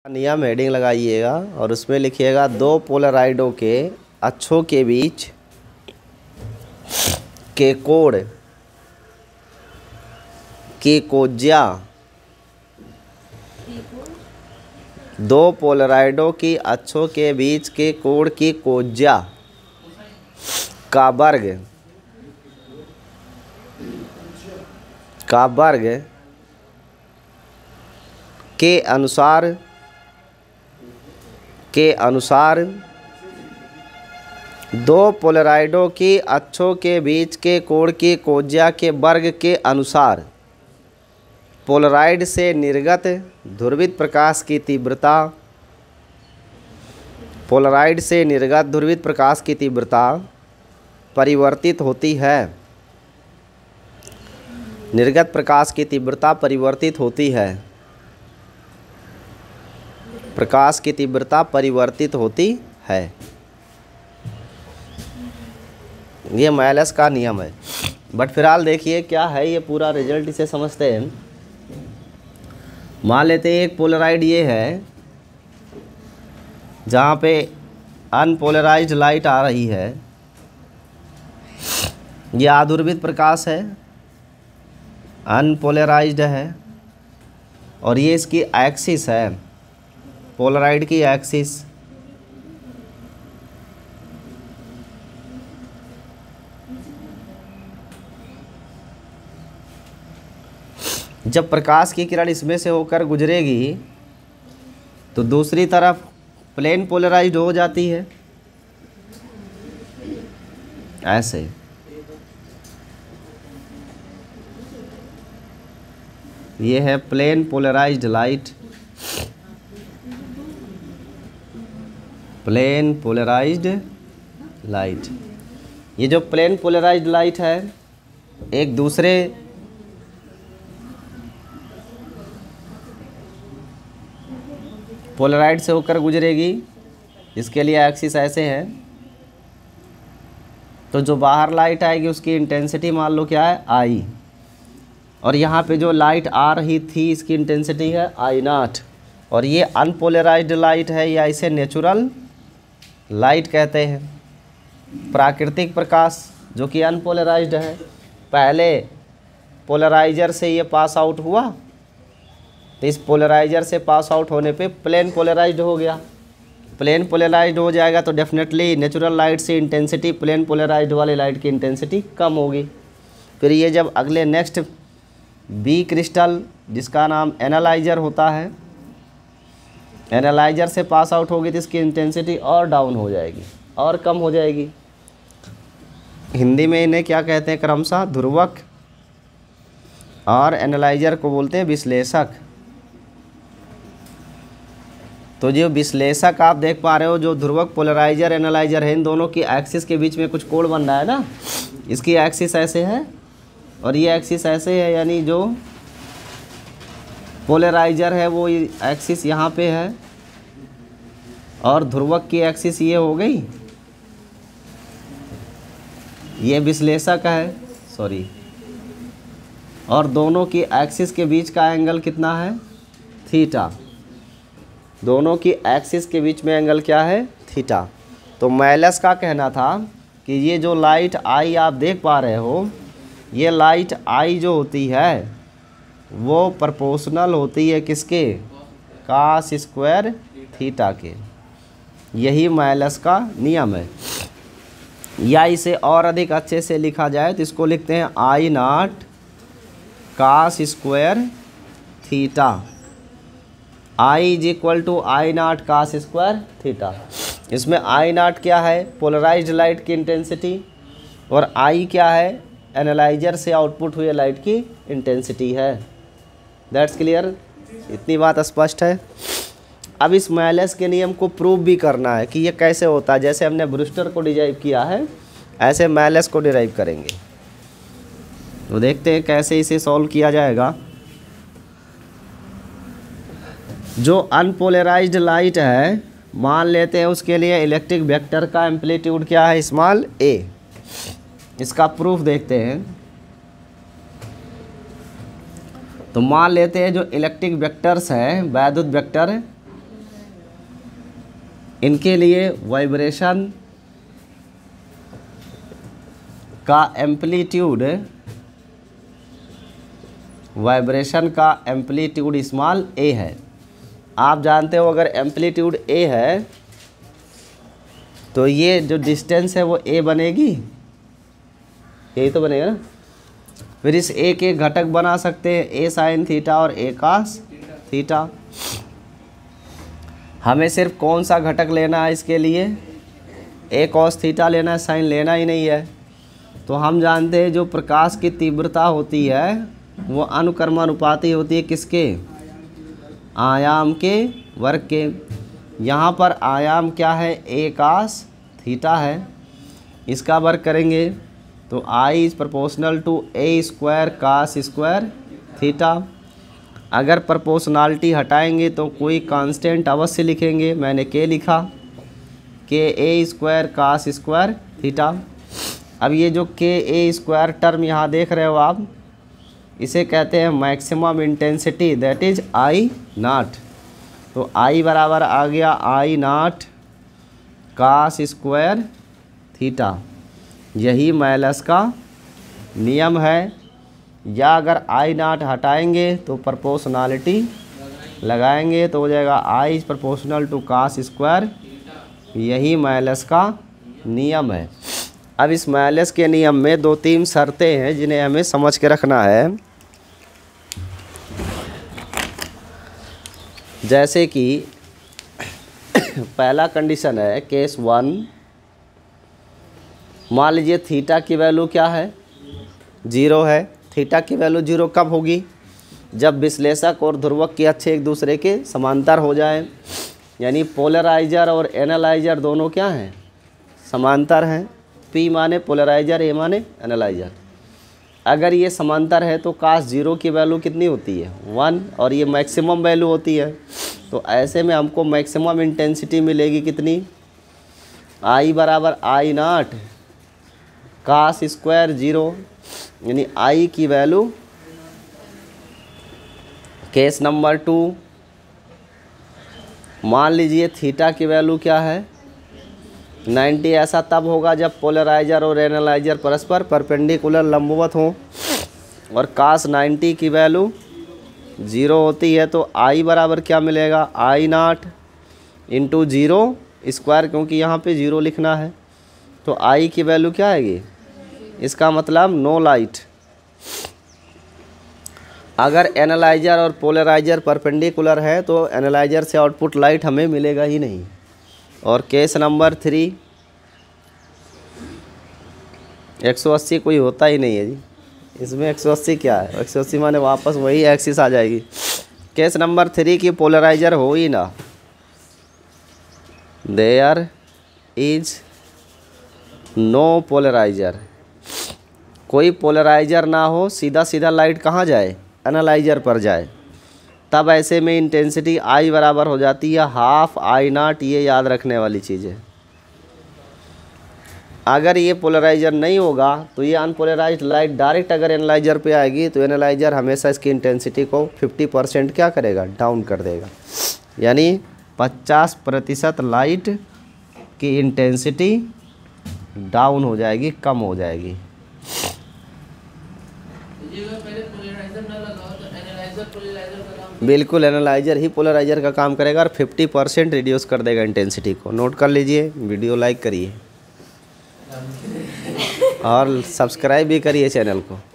नियम हेडिंग लगाइएगा और उसमें लिखिएगा दो पोलराइडों के अक्षों के बीच के कोण की कोज्या। दो पोलराइडों की अक्षों के बीच के कोण की कोज्या का वर्ग के अनुसार दो पोलराइडों की अक्षों के बीच के कोण की कोज्या के वर्ग के अनुसार पोलराइड से निर्गत ध्रुवित प्रकाश की तीव्रता परिवर्तित होती है। निर्गत प्रकाश की तीव्रता परिवर्तित होती है। प्रकाश की तीव्रता परिवर्तित होती है। ये मैलस का नियम है। बट फिलहाल देखिए क्या है ये पूरा रिजल्ट, इसे समझते हैं। मान लेते हैं एक पोलराइड ये है जहाँ पे अनपोलराइज्ड लाइट आ रही है। ये आध्रुवित प्रकाश है, अनपोलराइज्ड है, और ये इसकी एक्सिस है, पोलराइड की एक्सिस। जब प्रकाश की किरण इसमें से होकर गुजरेगी तो दूसरी तरफ प्लेन पोलराइज्ड हो जाती है, ऐसे। ये है plane polarised light. Plane polarised light, ये जो प्लेन पोलराइज्ड लाइट है एक दूसरे पोलराइड से होकर गुजरेगी। इसके लिए एक्सिस ऐसे है, तो जो बाहर लाइट आएगी उसकी इंटेंसिटी मान लो क्या है, आई। और यहाँ पे जो लाइट आ रही थी इसकी इंटेंसिटी है I0। और ये अनपोलराइज्ड लाइट है, या इसे नेचुरल लाइट कहते हैं। प्राकृतिक प्रकाश जो कि अनपोलराइज्ड है, पहले पोलराइजर से ये पास आउट हुआ तो इस पोलराइजर से पास आउट होने पे प्लेन पोलराइज्ड हो गया। प्लेन पोलराइज्ड हो जाएगा तो डेफिनेटली नेचुरल लाइट से इंटेंसिटी प्लेन पोलराइज्ड वाले लाइट की इंटेंसिटी कम होगी। फिर ये जब अगले नेक्स्ट बी क्रिस्टल जिसका नाम एनालाइजर होता है, एनालाइजर से पास आउट होगी तो इसकी इंटेंसिटी और डाउन हो जाएगी और कम हो जाएगी। हिंदी में इन्हें क्या कहते हैं, क्रमशः ध्रुवक, और एनालाइजर को बोलते हैं विश्लेषक। तो जो विश्लेषक आप देख पा रहे हो, जो ध्रुवक पोलराइजर एनालाइजर है, इन दोनों की एक्सिस के बीच में कुछ कोण बन रहा है ना। इसकी एक्सिस ऐसे है और ये एक्सिस ऐसे है, यानी जो पोलराइजर है वो एक्सिस यहाँ पे है और ध्रुवक की एक्सिस ये हो गई, ये विश्लेषक है, सॉरी। और दोनों की एक्सिस के बीच का एंगल कितना है, थीटा। दोनों की एक्सिस के बीच में एंगल क्या है, थीटा। तो मैलस का कहना था कि ये जो लाइट आई आप देख पा रहे हो, ये लाइट आई जो होती है वो प्रोपोर्शनल होती है किसके, cos स्क्वायर थीटा के। यही मैलस का नियम है। या इसे और अधिक अच्छे से लिखा जाए तो इसको लिखते हैं I0 cos square theta. I is equal to I0 cos square theta. इसमें I0 क्या है, पोलराइज्ड लाइट की इंटेंसिटी, और I क्या है, एनालाइजर से आउटपुट हुए लाइट की इंटेंसिटी है। दैट्स क्लियर, इतनी बात स्पष्ट है। अब इस मैलस के नियम को प्रूव भी करना है कि ये कैसे होता है। जैसे हमने ब्रूस्टर को डिराइव किया है, ऐसे मैलस को डिराइव करेंगे। तो देखते हैं कैसे इसे सॉल्व किया जाएगा। जो अनपोलराइज्ड लाइट है, मान लेते हैं उसके लिए इलेक्ट्रिक वेक्टर का एम्पलीट्यूड क्या है, स्मॉल a। इसका प्रूफ देखते हैं। तो मान लेते हैं जो इलेक्ट्रिक वेक्टर्स हैं, वैद्युत वेक्टर, इनके लिए वाइब्रेशन का एम्पलीट्यूड स्मॉल ए है। आप जानते हो अगर एम्पलीट्यूड ए है तो ये जो डिस्टेंस है वो ए बनेगी, यही तो बनेगा ना। फिर इस ए के घटक बना सकते हैं ए साइन थीटा और ए कास थीटा। हमें सिर्फ कौन सा घटक लेना है इसके लिए, ए कॉस थीटा लेना है, साइन लेना ही नहीं है। तो हम जानते हैं जो प्रकाश की तीव्रता होती है वो अनुक्रमानुपाती होती है किसके, आयाम के वर्ग के। यहाँ पर आयाम क्या है, ए कास थीटा है, इसका वर्ग करेंगे तो I is proportional to A square cos square theta. अगर प्रोपोर्शनलिटी हटाएंगे तो कोई कांस्टेंट अवश्य लिखेंगे, मैंने के लिखा, K A square cos square theta. अब ये जो के ए स्क्वायर टर्म यहाँ देख रहे हो आप, इसे कहते हैं maximum intensity, that is I nought. तो आई बराबर आ गया I nought cos square theta. यही मैलस का नियम है। या अगर आई नॉट हटाएंगे तो प्रोपोर्शनलिटी लगाएंगे तो हो जाएगा I is proportional to cos square. यही मैलस का नियम है। अब इस मैलस के नियम में 2-3 शर्तें हैं जिन्हें हमें समझ के रखना है। जैसे कि पहला कंडीशन है केस 1, मान लीजिए थीटा की वैल्यू क्या है, 0 है। थीटा की वैल्यू 0 कब होगी, जब विश्लेषक और ध्रुवक के अक्ष एक दूसरे के समांतर हो जाए, यानी पोलराइजर और एनालाइजर दोनों क्या हैं, समांतर हैं। P माने पोलराइजर, A माने एनालाइजर। अगर ये समांतर है तो कास 0 की वैल्यू कितनी होती है, 1, और ये मैक्सिमम वैल्यू होती है। तो ऐसे में हमको मैक्सिमम इंटेंसिटी मिलेगी कितनी, I बराबर आई नॉट कास स्क्वायर 0, यानी I की वैल्यू। केस नंबर 2, मान लीजिए थीटा की वैल्यू क्या है, 90। ऐसा तब होगा जब पोलराइजर और एनालाइजर परस्पर परपेंडिकुलर लंबवत हों, और कास 90 की वैल्यू 0 होती है। तो आई बराबर क्या मिलेगा, आई नॉट इंटू 0 स्क्वायर, क्योंकि यहाँ पे 0 लिखना है। तो आई की वैल्यू क्या आएगी, इसका मतलब नो लाइट। अगर एनालाइजर और पोलराइजर परपेंडिकुलर है तो एनालाइजर से आउटपुट लाइट हमें मिलेगा ही नहीं। और केस नंबर 3, 180 कोई होता ही नहीं है जी, इसमें 180 क्या है, 180 माने वापस वही एक्सिस आ जाएगी। केस नंबर 3 की पोलराइजर हो ही ना, देयर इज नो पोलराइजर, कोई पोलराइजर ना हो, सीधा सीधा लाइट कहाँ जाए, एनालाइजर पर जाए। तब ऐसे में इंटेंसिटी आई बराबर हो जाती है हाफ आई नॉट। ये याद रखने वाली चीज़ है। अगर ये पोलराइजर नहीं होगा तो ये अनपोलराइज्ड लाइट डायरेक्ट अगर एनालाइजर पे आएगी तो एनालाइजर हमेशा इसकी इंटेंसिटी को 50% क्या करेगा, डाउन कर देगा। यानी 50% लाइट की इंटेंसिटी डाउन हो जाएगी, कम हो जाएगी। बिल्कुल, एनालाइजर ही पोलराइजर का काम करेगा और 50% रिड्यूस कर देगा इंटेंसिटी को। नोट कर लीजिए, वीडियो लाइक करिए और सब्सक्राइब भी करिए चैनल को।